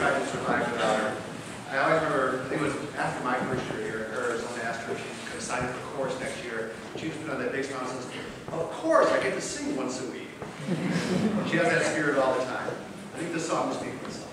tried to survive without her. I always remember, I think it was after my first year here at hers, someone asked her if she could sign up for chorus next year. She just put on that big smile and says, of course, I get to sing once a week. She has that spirit all the time. I think this song will speak for itself.